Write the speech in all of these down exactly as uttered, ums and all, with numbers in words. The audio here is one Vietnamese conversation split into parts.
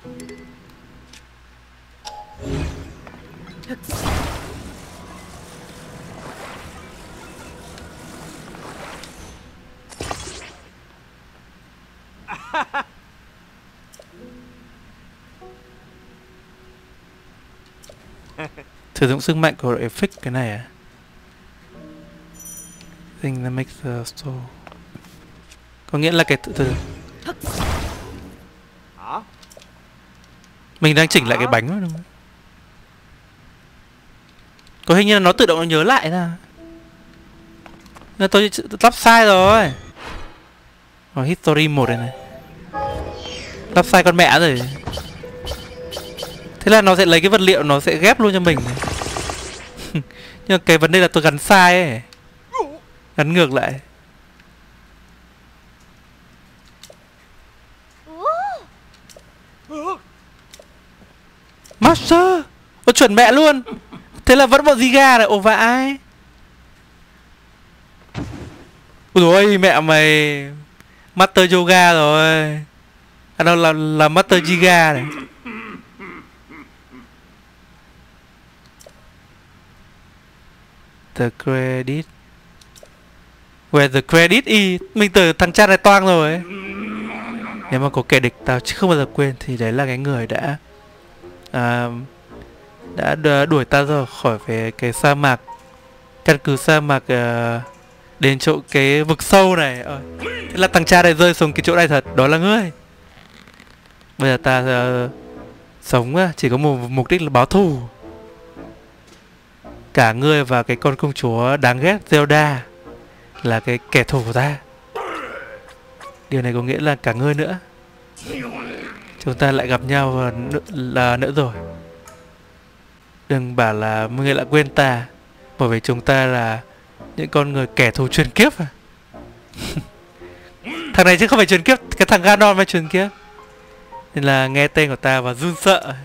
Sử dụng sức mạnh của đội fix cái này à? Thing that makes the store. Có nghĩa là cái từ từ mình đang chỉnh lại cái bánh đó đúng không? Có hình như là nó tự động nó nhớ lại ra. Nên tôi lắp sai rồi. Rồi history một này này. Lắp sai con mẹ rồi. Thế là nó sẽ lấy cái vật liệu nó sẽ ghép luôn cho mình. Nhưng cái vấn đề là tôi gắn sai ấy. Gắn ngược lại. Master. Ồ chuẩn mẹ luôn. Thế là vẫn bọn Giga này. Ồ vãi. Ôi dồi mẹ mày. Master Yoga rồi. À đâu là, là Master Giga này. The credit. Where the credit is. Mình tưởng thằng cha này toang rồi. Nếu mà có kẻ địch tao chứ không bao giờ quên thì đấy là cái người đã à, đã đuổi ta ra khỏi về cái sa mạc, căn cứ sa mạc à, đến chỗ cái vực sâu này. Ờ, thế là thằng cha này rơi xuống cái chỗ này thật. Đó là ngươi. Bây giờ ta uh, sống chỉ có một mục đích là báo thù. Cả ngươi và cái con công chúa đáng ghét Zelda là cái kẻ thù của ta. Điều này có nghĩa là cả ngươi nữa. Chúng ta lại gặp nhau nữa, là nữa rồi. Đừng bảo là ngươi lại quên ta, bởi vì chúng ta là những con người kẻ thù truyền kiếp à. Thằng này chứ không phải truyền kiếp. Cái thằng Ganon mới truyền kiếp. Nên là nghe tên của ta và run sợ.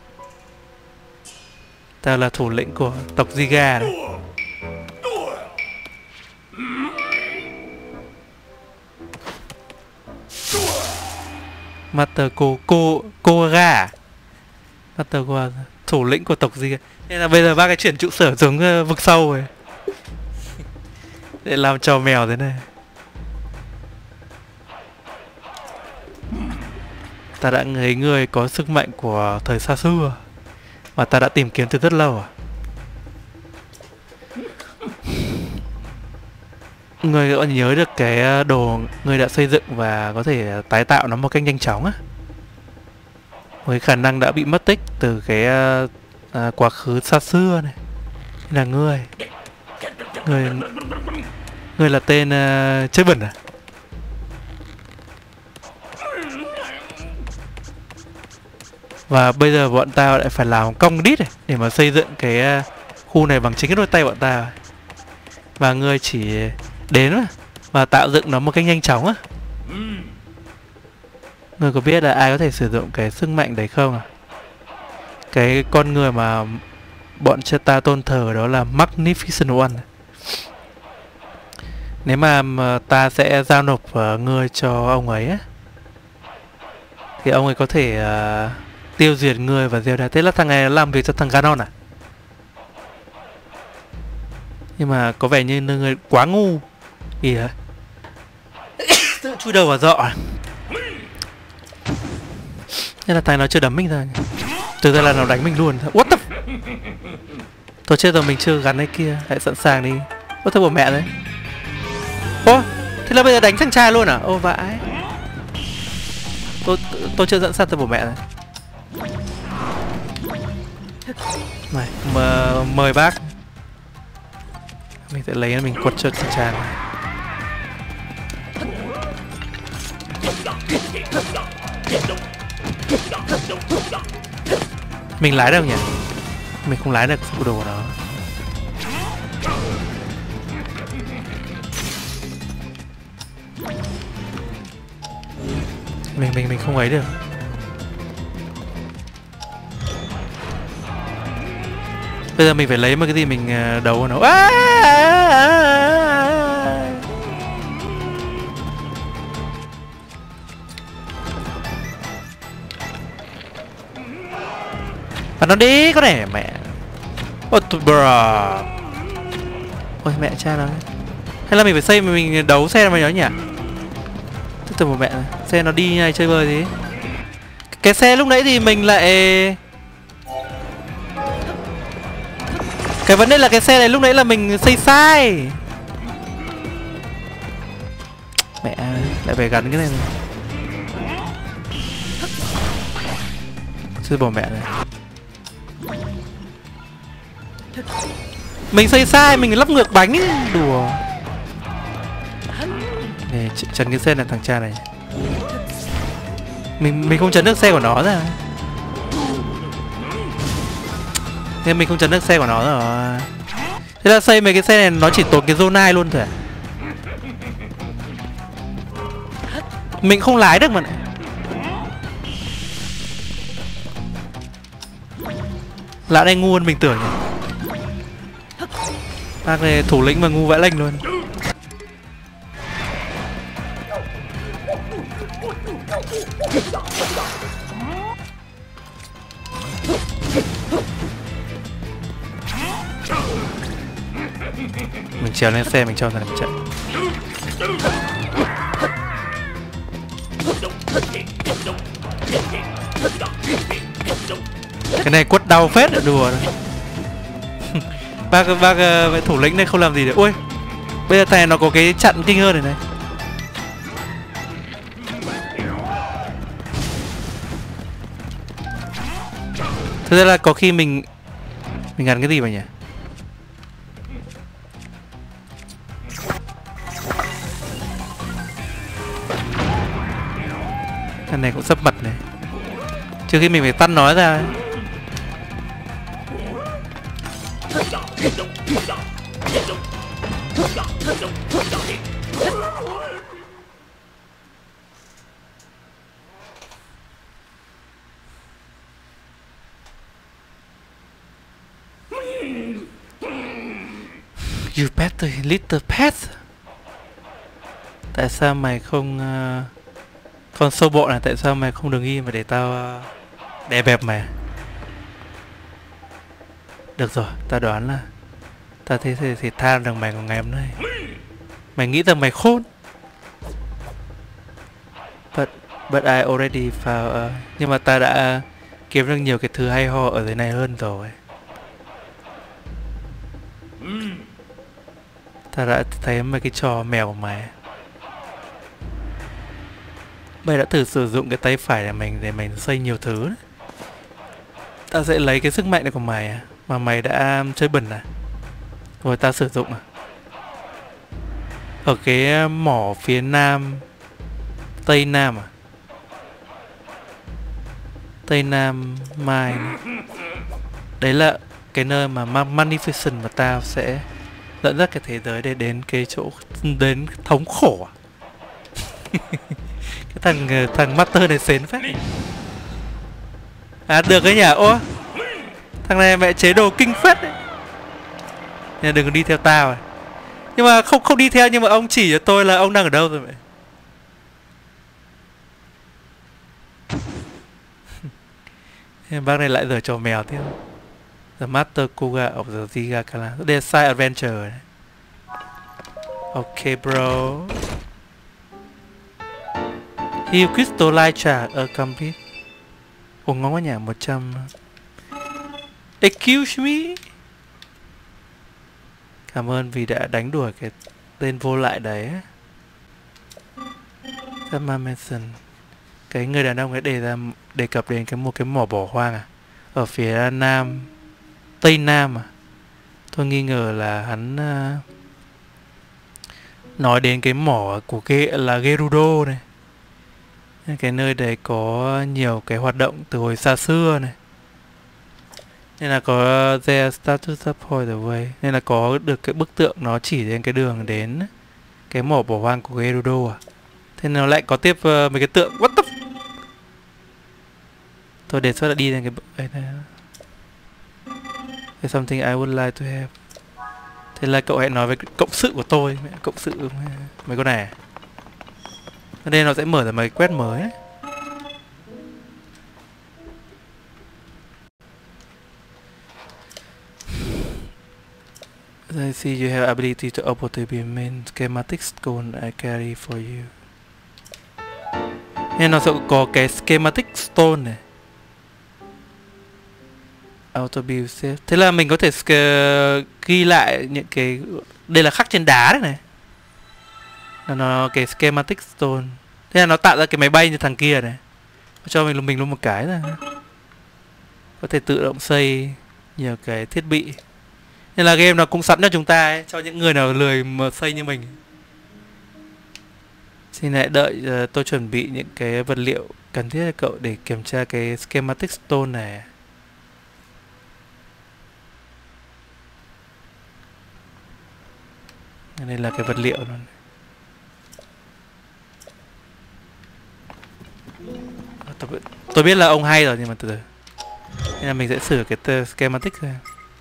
Ta là thủ lĩnh của tộc Giga này. Master cô cô cô ga. Master cô thủ lĩnh của tộc Giga. Nên là bây giờ ba cái chuyển trụ sở xuống uh, vực sâu rồi. Để làm trò mèo thế này. Ta đã thấy người có sức mạnh của thời xa xưa mà ta đã tìm kiếm từ rất lâu à. Người có nhớ được cái đồ người đã xây dựng và có thể tái tạo nó một cách nhanh chóng á, với khả năng đã bị mất tích từ cái à, quá khứ xa xưa này. Là người người người là tên uh, chơi bẩn à. Và bây giờ bọn tao lại phải làm công đít này để mà xây dựng cái uh, khu này bằng chính cái đôi tay bọn tao. Và ngươi chỉ đến và tạo dựng nó một cách nhanh chóng á. Ngươi có biết là ai có thể sử dụng cái sức mạnh đấy không à? Cái con người mà bọn cha ta tôn thờ đó là Magnificent One. Nếu mà, mà ta sẽ giao nộp uh, ngươi cho ông ấy á, thì ông ấy có thể uh, tiêu diệt ngươi và Zelda. Thế là thằng này làm việc cho thằng Ganon à? Nhưng mà có vẻ như người quá ngu. Gì hả? Tự chui đầu vào dọ. Thế là thằng nó chưa đấm mình ra. Từ ra là nó đánh mình luôn. What the f... Tôi chết rồi, mình chưa gắn cái kia. Hãy sẵn sàng đi. Ôi thôi bỏ mẹ đấy. Ô, thế là bây giờ đánh thằng trai luôn à? Ô vãi. Tôi, tôi chưa sẵn sàng, tôi bỏ mẹ rồi. Này, mời, mời bác. Mình sẽ lấy mình quật cho thằng trai này. Mình lái đâu nhỉ? Mình không lái được cái đồ của nó. Mình mình mình không ấy được. Bây giờ mình phải lấy một cái gì mình đấu của nó. À! Bắn nó đi, có thể mẹ. Ôi tụi bro. Ôi mẹ cha nó. Hay là mình phải xây mà mình đấu xe mà nhớ nhỉ? Tức từ một mẹ này. Xe nó đi như này chơi bời gì. Cái xe lúc nãy thì mình lại. Cái vấn đề là cái xe này lúc nãy là mình xây sai. Mẹ lại phải gắn cái này này. Chứ bỏ mẹ này. Mình xây sai, mình lắp ngược bánh ấy. Đùa. Để chấn cái xe này thằng cha này. Mình mình không chấn được xe của nó ra. Nên mình không chấn được xe của nó rồi. Thế là xây mấy cái xe này nó chỉ tốn cái zonai luôn thôi à? Mình không lái được mà này. Lão này ngu hơn mình tưởng nhỉ. Bác này thủ lĩnh mà ngu vãi lệnh luôn. Mình trèo lên xe mình cho thằng này chạy. Cái này quất đau phết, đùa. Bác bác uh, thủ lĩnh này không làm gì được. Ui, bây giờ thằng nó có cái chặn kinh hơn này này. Thực ra là có khi mình mình gắn cái gì vào nhỉ? Cái này cũng sắp mật này. Trước khi mình phải tắt nó ra ấy. You better little pet. Tại sao mày không uh, con sâu bộ này, tại sao mày không đứng im mà để tao uh, đè bẹp mày? Được rồi, tao đoán là tao thấy thì, thì tha được mày của ngày hôm nay. Mày nghĩ rằng mày khôn. But, but I already found uh, nhưng mà ta đã kiếm được nhiều cái thứ hay ho ở dưới này hơn rồi. Ta đã thấy mấy cái trò mèo của mày. Mày đã thử sử dụng cái tay phải của mình để mình xây nhiều thứ đấy. Ta sẽ lấy cái sức mạnh này của mày à, mà mày đã chơi bẩn à, rồi ta sử dụng à. Ở cái mỏ phía nam, tây nam à, tây nam mai này. Đấy là cái nơi mà Magnificent và tao sẽ dẫn dắt cái thế giới để đến cái chỗ, đến thống khổ à. Cái thằng thằng Master này xến phết. À được đấy nhỉ. Ô, thằng này mẹ chế đồ kinh phết đấy. Nên đừng đi theo tao rồi. Nhưng mà không không đi theo, nhưng mà ông chỉ cho tôi là ông đang ở đâu rồi mẹ. Bác này lại giở trò mèo tiếp. The Master Kuga of the Ziga Kala. Đây là side adventure này. Ok bro. Heal Crystal Light Charge a complete. Ồ ngon quá nhỉ, một trăm. Excuse me. Cảm ơn vì đã đánh đuổi cái tên vô lại đấy. Sama Mason. Cái người đàn ông ấy đề ra đề cập đến cái một cái mỏ bỏ hoang à, ở phía nam, tây nam à. Tôi nghi ngờ là hắn uh, nói đến cái mỏ của cái là Gerudo này. Cái nơi đấy có nhiều cái hoạt động từ hồi xa xưa này. Nên là có their status point the way. Nên là có được cái bức tượng nó chỉ đến cái đường đến cái mỏ bỏ hoang của Gerudo à. Thế nó lại có tiếp uh, mấy cái tượng. What the f... Tôi đề xuất là đi lên cái bức ấy này. There's something I would like to have. Thế là cậu hãy nói với cộng sự của tôi. Mẹ, cộng sự mấy con này. Ở đây nó sẽ mở ra mấy quét mới ấy. I see you have ability to open the main schematic stone I carry for you. Nên nó sẽ có cái schematic stone này. Auto build save. Thế là mình có thể ghi lại những cái, đây là khắc trên đá đấy này. Nó, nó cái schematic stone. Thế là nó tạo ra cái máy bay như thằng kia này. Cho mình mình luôn một cái là có thể tự động xây nhiều cái thiết bị. Nên là game nó cũng sẵn cho chúng ta ấy, cho những người nào lười mà xây như mình. Xin hãy đợi uh, tôi chuẩn bị những cái vật liệu cần thiết cho cậu để kiểm tra cái schematic stone này. Đây là cái vật liệu luôn. Tôi, tôi biết là ông hay rồi nhưng mà từ từ. Nên là mình sẽ sửa cái schematic ra.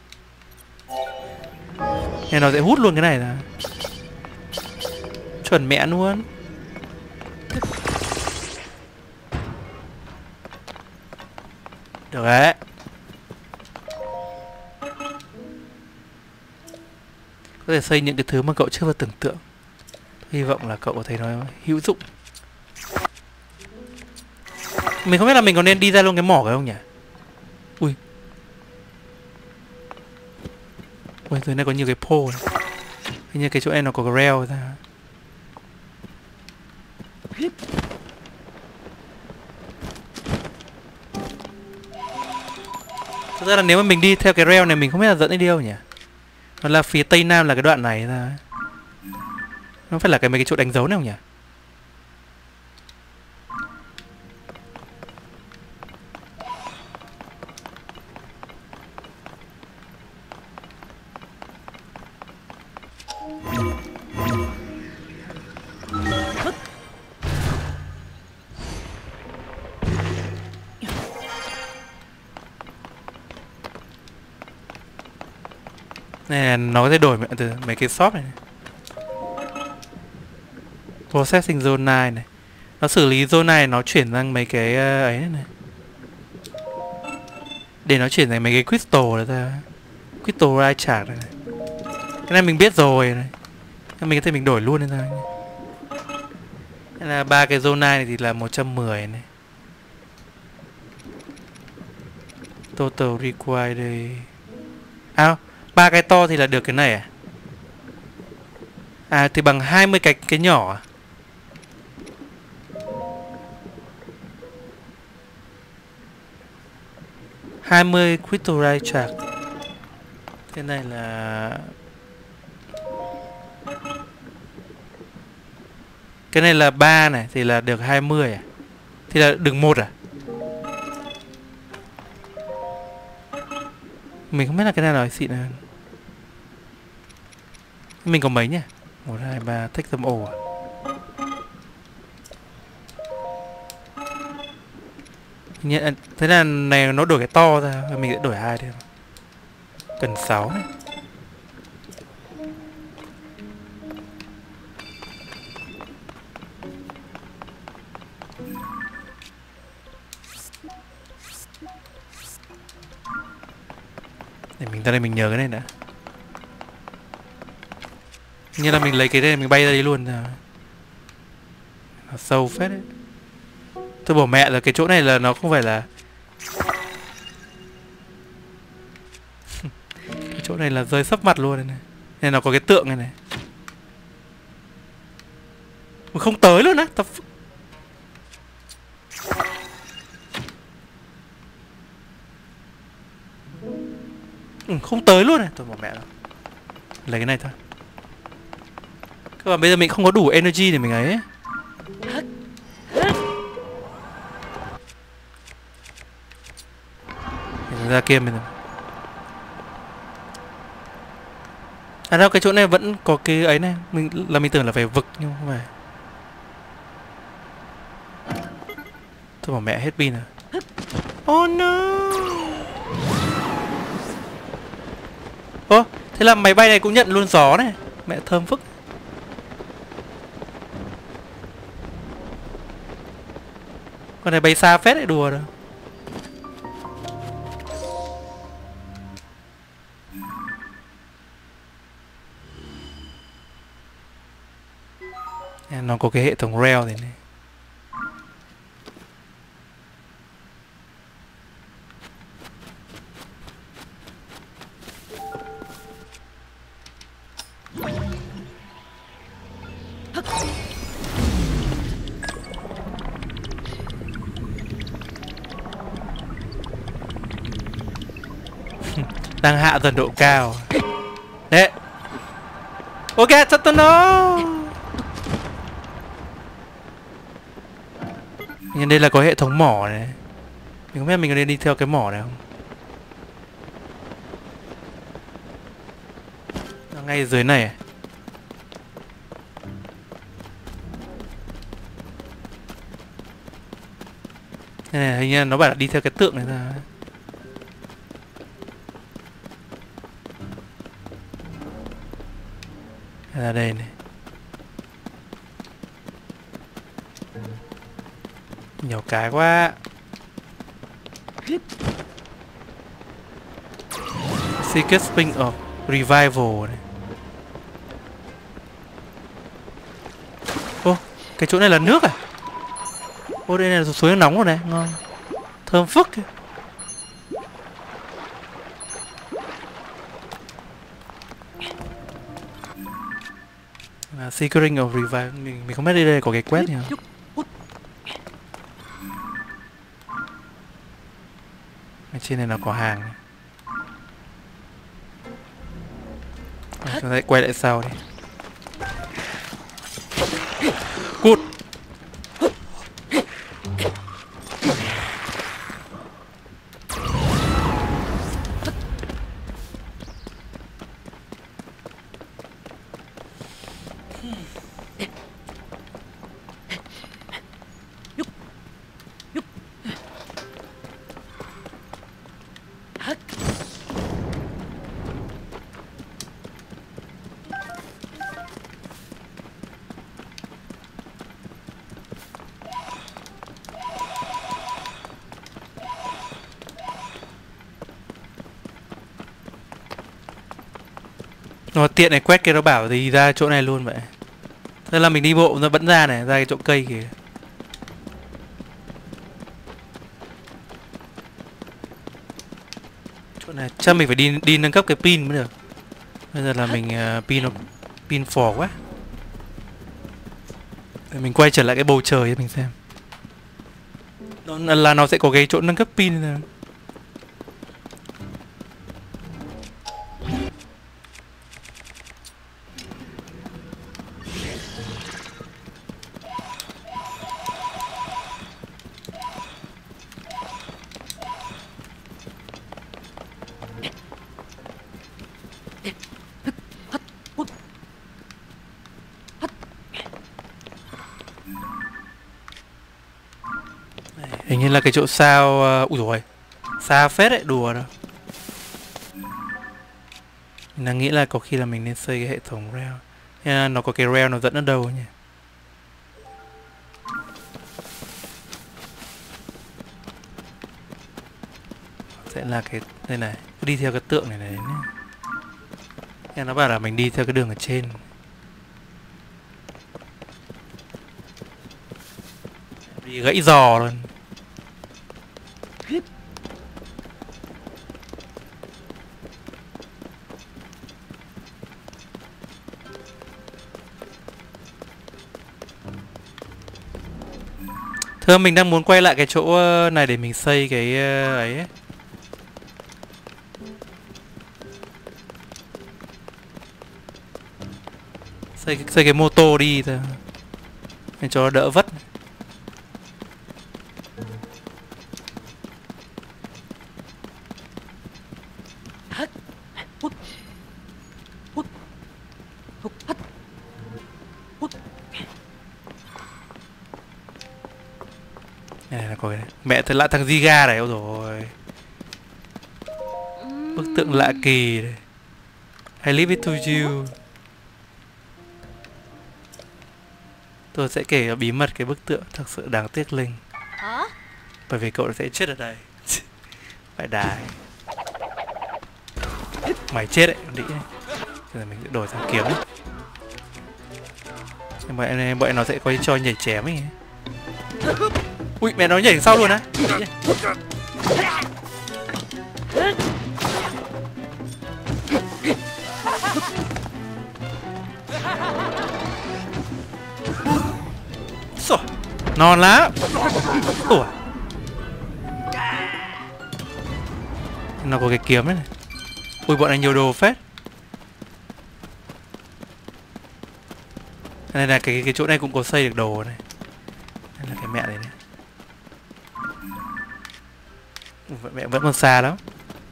Nên nó sẽ hút luôn cái này ra. Chuẩn mẹ luôn. Được đấy. Có thể xây những cái thứ mà cậu chưa bao tưởng tượng. Hy vọng là cậu có thấy nó hữu dụng. Mình không biết là mình có nên đi ra luôn cái mỏ cái không nhỉ? Ui. Ui, dưới này có nhiều cái pole này. Hình như cái chỗ này nó có cái rail ra. Thực ra là nếu mà mình đi theo cái rail này mình không biết là dẫn đi đâu nhỉ? Nó là phía tây nam là cái đoạn này ra. Nó phải là cái mấy cái chỗ đánh dấu này không nhỉ? Này nó có thể đổi từ mấy cái shop này, này. Processing zone này này. Nó xử lý zone này, nó chuyển sang mấy cái uh, ấy này, này. Để nó chuyển thành mấy cái crystal này ra. Crystal rai chart này, này. Cái này mình biết rồi này. Mình có thể mình đổi luôn lên ra. Nên là ba cái zone này thì là một trăm mười này. Total required đây. À, ba cái to thì là được cái này à? À thì bằng hai mươi cái cái nhỏ à? hai mươi crystal chart. Cái này là cái này là ba này thì là được hai mươi à? Thì là được một à? Mình không biết là cái này là xịn hơn. Mình có mấy nhỉ? một, hai, ba, take them all à? Nhận, thế là này nó đổi cái to ra, mình sẽ đổi hai đi. Cần sáu này. Để mình ra đây mình nhờ cái này đã. Như là mình lấy cái đây mình bay ra đấy luôn rồi. Nó sâu phết đấy. Tôi bảo mẹ là cái chỗ này là nó không phải là cái chỗ này là rơi sấp mặt luôn này, này. Nên nó có cái tượng này này. Không tới luôn á. Tập... Ừ, không tới luôn này. Tôi bảo mẹ nó lấy cái này thôi. Các bạn bây giờ mình không có đủ energy để mình ấy. Mình ra kia mình. À đâu, cái chỗ này vẫn có cái ấy này. Mình là mình tưởng là phải vực nhưng không phải. Tôi bảo mẹ hết pin rồi. Oh no. Ô, thế là máy bay này cũng nhận luôn gió này. Mẹ thơm phức. Con này bay xa phết lại đùa đâu. Nó có cái hệ thống rail này, này. Đang hạ dần độ cao. Đấy. Ok, cho tôi nó. Nhưng đây là có hệ thống mỏ này. Mình không biết mình có nên đi theo cái mỏ này không. Nó ngay dưới này. Này, này hình như nó bảo là đi theo cái tượng này ra. Ra đây này. Nhiều cái quá. Secret Spring of Revival này. Ô, cái chỗ này là nước à? Ô, đây là suối nước nóng rồi này, ngon. Thơm phức. À, Secret Ring of Revival. Mình, mình không biết đây, đây có cái quét gì không? Ở trên này nó có hàng này. À, chúng ta hãy quay lại sau đi. Cút. Nó tiện này, quét kia nó bảo thì ra chỗ này luôn vậy. Thế là mình đi bộ nó vẫn ra này, ra cái chỗ cây kìa. Chỗ này chắc mình phải đi đi nâng cấp cái pin mới được. Bây giờ là mình uh, pin nó pin phò quá. Để mình quay trở lại cái bầu trời cho mình xem. Nó là nó sẽ có cái chỗ nâng cấp pin này. Hình như là cái chỗ sao. Uh, ui dồi, xa phết đấy, đùa đâu. Mình đang nghĩ là có khi là mình nên xây cái hệ thống rail. Nhưng nó có cái rail nó dẫn ở đâu nhỉ? Sẽ là cái đây này, cứ đi theo cái tượng này này. Nhưng nó bảo là mình đi theo cái đường ở trên. Đi gãy giò luôn. Thưa, mình đang muốn quay lại cái chỗ này để mình xây cái ấy, ấy. Xây, xây cái mô tô đi thôi để cho đỡ vất. Này là có cái này. Mẹ thật lạ thằng Giga này, ôi rồi. Bức tượng lạ kỳ này. I leave it to you. Tôi sẽ kể bí mật cái bức tượng thật sự đáng tiếc linh. Bởi vì cậu sẽ chết ở đây. Phải đài. Mày chết đấy, con đĩ này. Rồi mình sẽ đổi sang kiếm. Nhưng mà em bọn nó sẽ có cho nhảy chém ấy. Ui mẹ nó nhảy sau luôn á. Rồi, non lá. Ủa. Nó có cái kiếm đấy này. Ui bọn này nhiều đồ phết. Đây là cái cái chỗ này cũng có xây được đồ này. Đây là cái mẹ này này. Ui, mẹ vẫn còn xa lắm.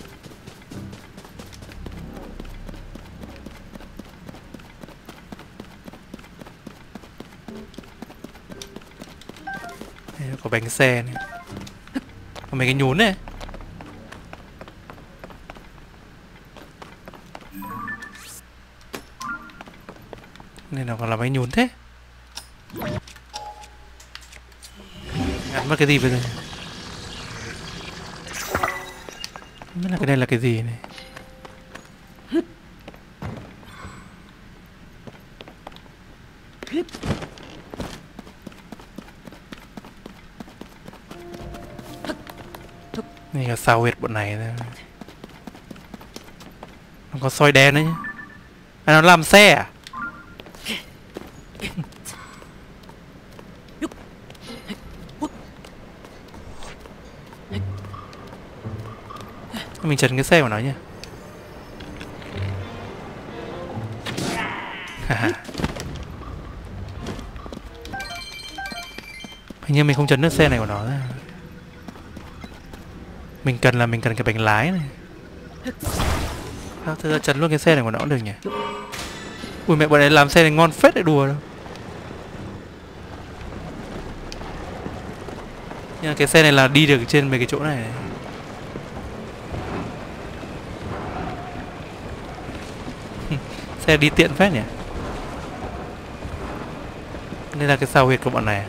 Đây, có bánh xe này. Có mấy cái nhún này. Nên nó còn là mấy nhún thế. Ngắn mất cái gì bây giờ? Không biết là cái này là cái gì này. Này là sao huyệt bọn này thôi. Nó có soi đen đấy nhá. À, nó làm xe à? Mình chấn cái xe của nó nhá. Hình như mình không chấn được xe này của nó. Mình cần là mình cần cái bánh lái này. Sao thực ra chấn luôn cái xe này của nó cũng được nhỉ. Ui mẹ bọn này làm xe này ngon phết để đùa đâu. Nhưng mà cái xe này là đi được trên mấy cái chỗ này, này. Xe đi tiện phết nhỉ. Đây là cái sao huyệt của bọn này.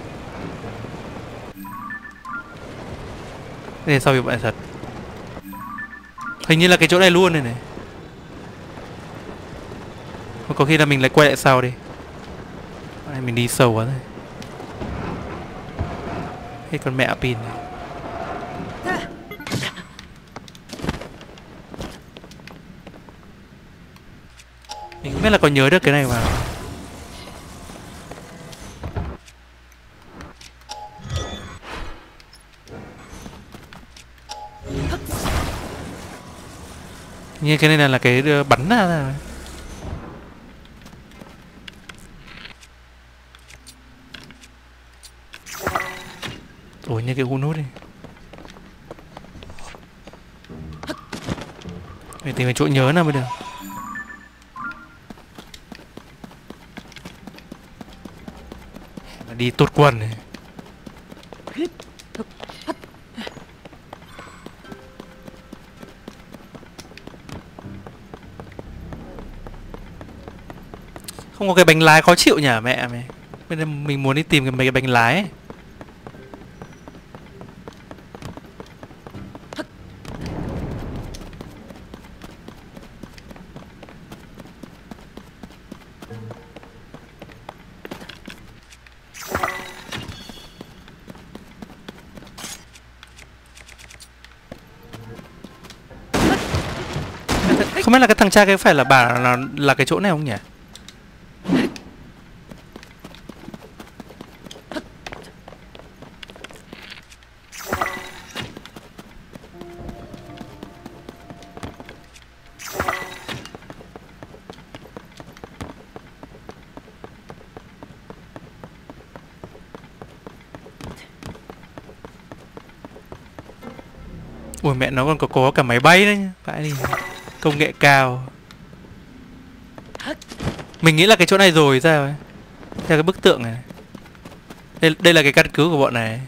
Đây là sao huyệt bọn này thật. Hình như là cái chỗ này luôn này này. Mà có khi là mình lại quay lại sau đi. Đây, mình đi sâu quá rồi. Hết con mẹ pin này. Mình không biết là có nhớ được cái này mà. Như cái này là, là cái bắn ra rồi. Ủa như cái u nút đi. Phải tìm cái chỗ nhớ nào mới được. Đi tụt quần này. Không có cái bánh lái khó chịu nhỉ mẹ mày. Bây giờ mình muốn đi tìm cái mấy cái bánh lái ấy. Không biết là cái thằng cha cái phải là bà là, là cái chỗ này không nhỉ? Ui mẹ nó còn có, có cả máy bay đấy nhá. Phải đi. Công nghệ cao. Mình nghĩ là cái chỗ này rồi sao ấy. Theo cái bức tượng này. Đây, đây là cái căn cứ của bọn này.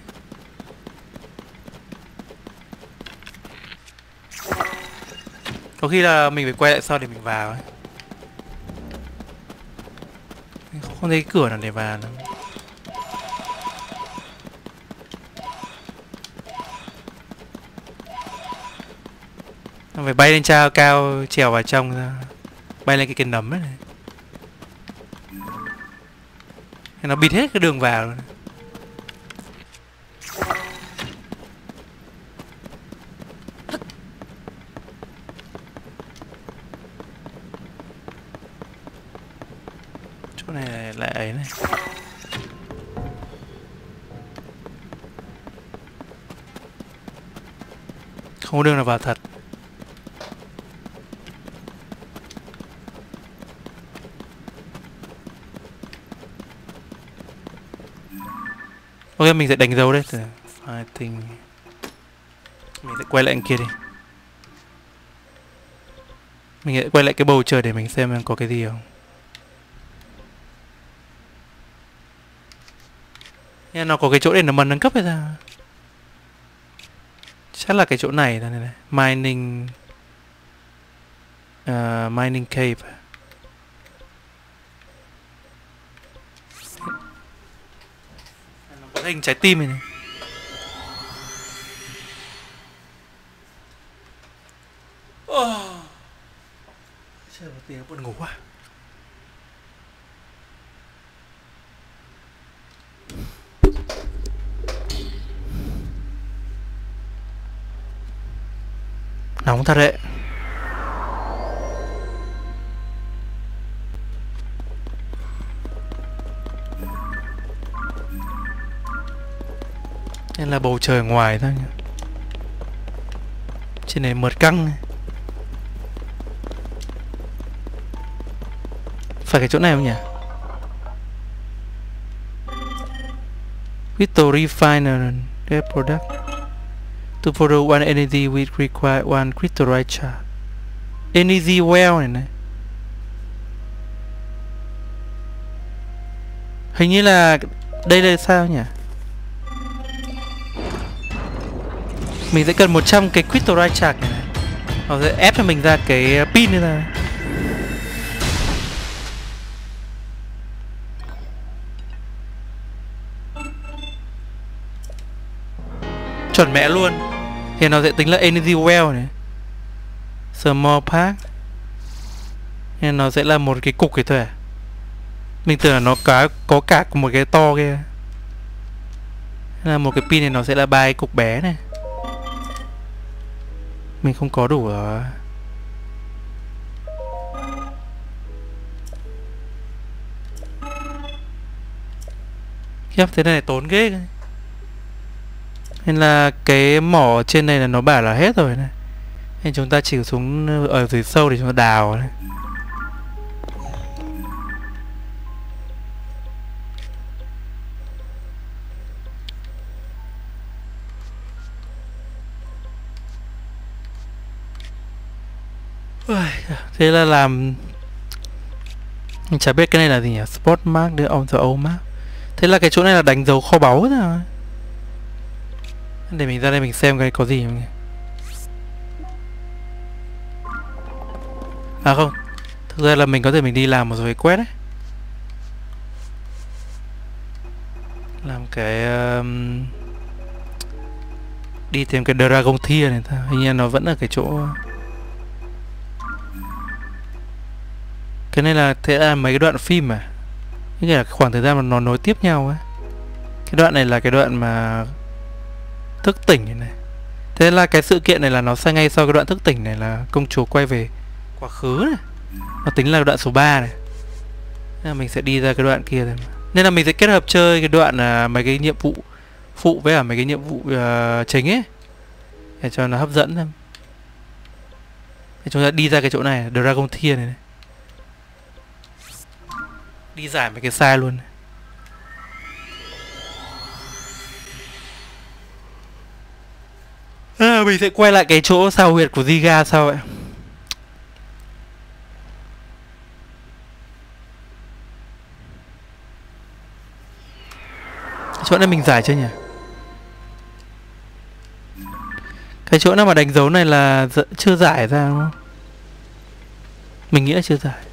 Có khi là mình phải quay lại sau để mình vào ấy. Không thấy cái cửa nào để vào đâu. Phải bay lên cao cao trèo vào trong ra. Bay lên cái cái nấm ấy này. Nó bịt hết cái đường vào luôn. Chỗ này là ấy này. Không có đường nào vào thật. Ok, mình sẽ đánh dấu đây. Fighting. Mình sẽ quay lại anh kia đi. Mình sẽ quay lại cái bầu trời để mình xem có cái gì không. Nha, nó có cái chỗ để nó mần nâng cấp hay sao? Chắc là cái chỗ này này, này. Mining uh, Mining cave. Nó có hình trái tim này, này. Oh. Trời, một tiếng buồn ngủ quá. Nóng thật đấy. Đây là bầu trời ngoài thôi nhỉ. Trên này mượt căng này. Phải cái chỗ này không nhỉ? Crystal refiner their product. To follow one energy we require one crystalline chart. Energy well này này. Hình như là đây là sao nhỉ? Mình sẽ cần một trăm cái crystalline chart này này. Nó sẽ ép cho mình ra cái pin này ra. Chuẩn mẹ luôn. Thì nó sẽ tính là energy well này. Small part. Nên nó sẽ là một cái cục cái thôi à. Mình tưởng là nó có, có cả một cái to kia. Là một cái pin này nó sẽ là ba cái cục bé này. Mình không có đủ rồi. Khiếp, thế này tốn ghê. Nên là cái mỏ trên này là nó bảo là hết rồi này. Nên chúng ta chỉ xuống ở dưới sâu để chúng ta đào này. Thế là làm. Mình chả biết cái này là gì nhỉ? Spot mark đưa on the old map. Thế là cái chỗ này là đánh dấu kho báu rồi. Để mình ra đây mình xem cái có gì không nhỉ? À không, thực ra là mình có thể mình đi làm một số quét đấy. Làm cái um, đi tìm cái Dragon Tear này thôi. Hình như nó vẫn ở cái chỗ. Cái này là thế là mấy cái đoạn phim à? Như là khoảng thời gian mà nó nối tiếp nhau ấy. Cái đoạn này là cái đoạn mà thức tỉnh này, này. Thế là cái sự kiện này là nó sẽ ngay sau cái đoạn thức tỉnh này là công chúa quay về quá khứ này. Nó tính là đoạn số ba này. Nên là mình sẽ đi ra cái đoạn kia thôi. Nên là mình sẽ kết hợp chơi cái đoạn là mấy cái nhiệm vụ phụ với cả mấy cái nhiệm vụ uh, chính ấy. Để cho nó hấp dẫn thêm. Để chúng ta đi ra cái chỗ này, Dragon Tear này, này. Đi giải mấy cái sai luôn này. À, mình sẽ quay lại cái chỗ sao huyệt của Giga sau vậy. Chỗ này mình giải chưa nhỉ? Cái chỗ nào mà đánh dấu này là chưa giải ra đúng không? Mình nghĩ là chưa giải.